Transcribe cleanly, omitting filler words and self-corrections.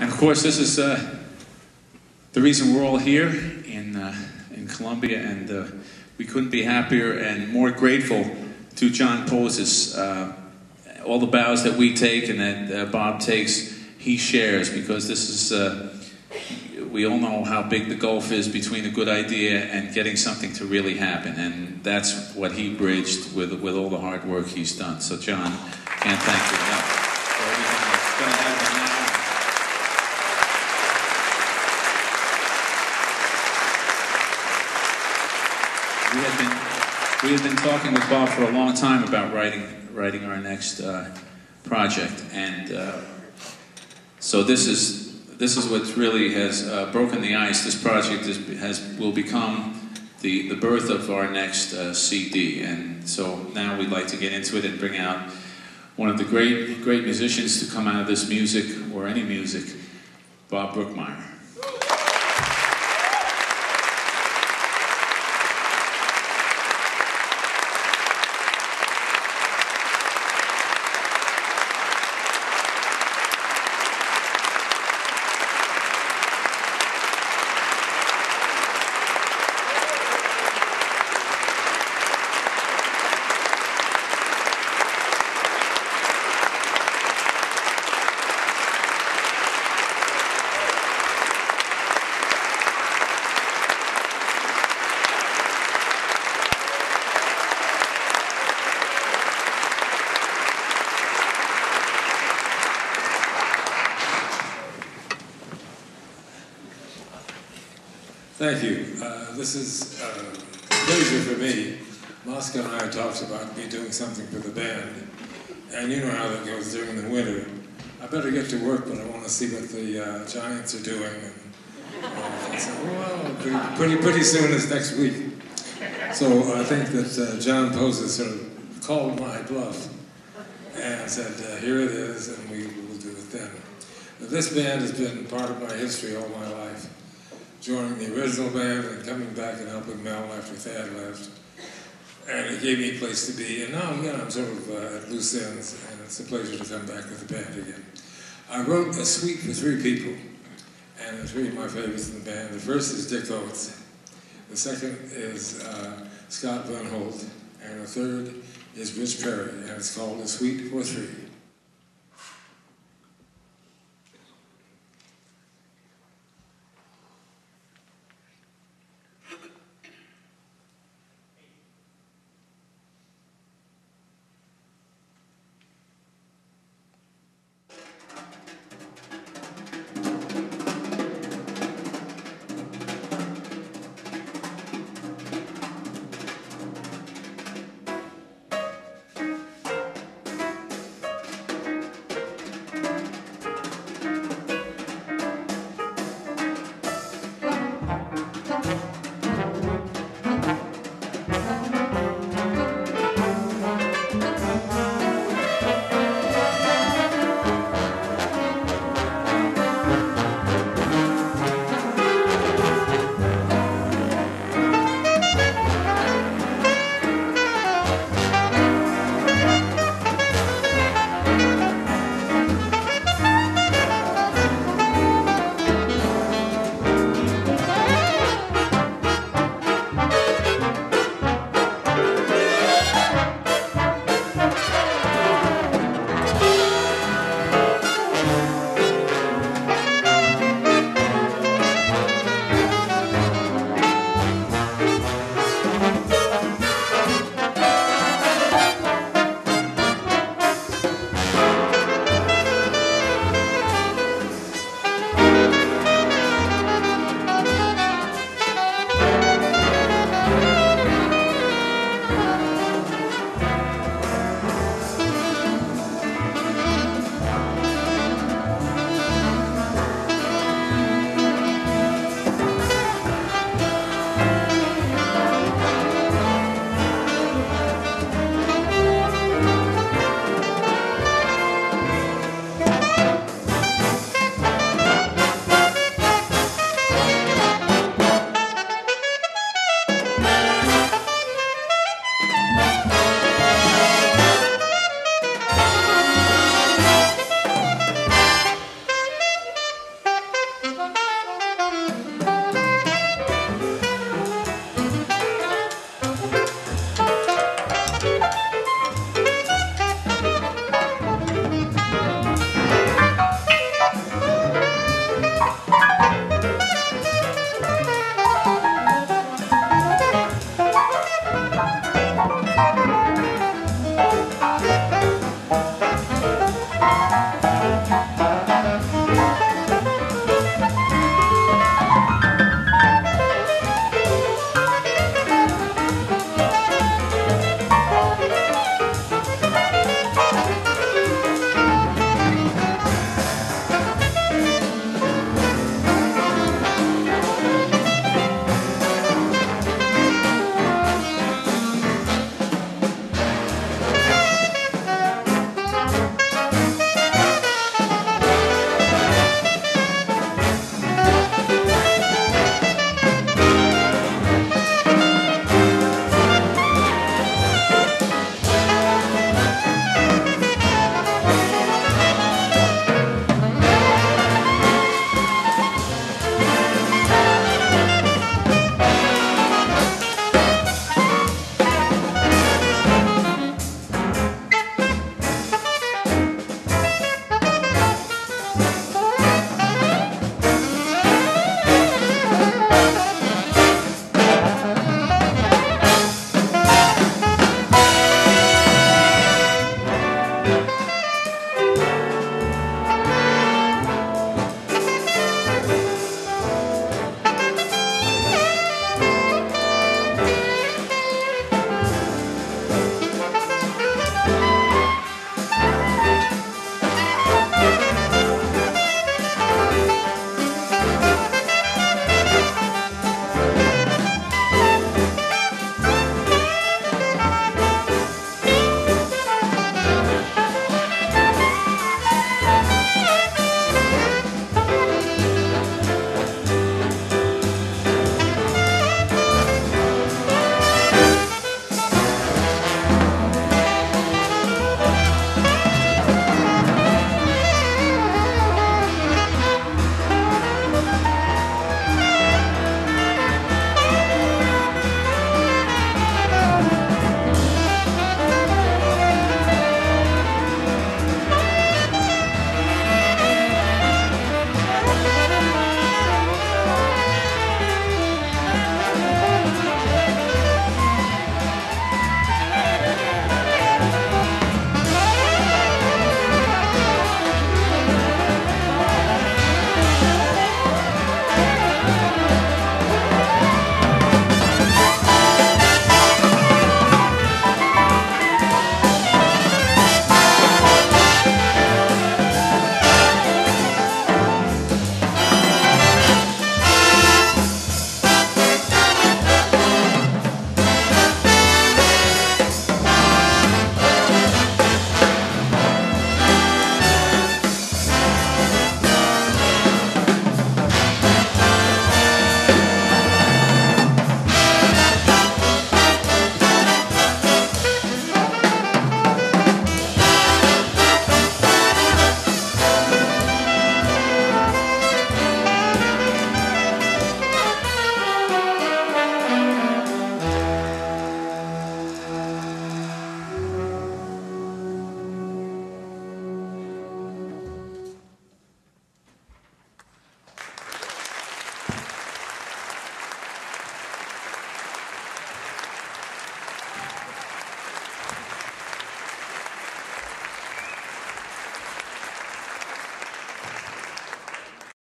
And of course, this is the reason we're all here in Columbia, and we couldn't be happier and more grateful to John poses. All the bows that we take and that Bob takes, he shares, because this is, we all know how big the gulf is between a good idea and getting something to really happen, and that's what he bridged with all the hard work he's done. So John, can't thank you enough for everything that's going to happen now. We had been talking with Bob for a long time about writing our next project, and so this is what really has broken the ice. This project will become the birth of our next CD, and so now we'd like to get into it and bring out one of the great musicians to come out of this music, or any music, Bob Brookmeyer. Thank you. This is a pleasure for me. Mosca and I talked about me doing something for the band, and you know how that goes during the winter. I better get to work, but I want to see what the Giants are doing. And so, well, pretty soon is next week. So I think that John Poses sort of called my bluff and said, here it is, and we will do it then. This band has been part of my history all my life. Joining the original band and coming back and helping Mel after Thad left. And it gave me a place to be. And now, again, I'm sort of at loose ends, and it's a pleasure to come back with the band again. I wrote a suite for 3 people, and 3 of my favorites in the band. The first is Dick Oates. The second is Scott Van Holt. And the third is Rich Perry, and it's called A Suite for 3.